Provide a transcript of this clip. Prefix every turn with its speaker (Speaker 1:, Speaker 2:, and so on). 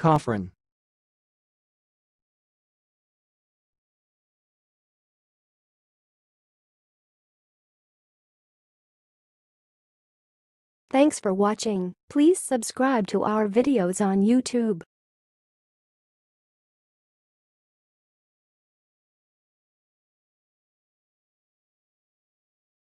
Speaker 1: Cophrin.
Speaker 2: Thanks for watching. Please subscribe to our videos on YouTube.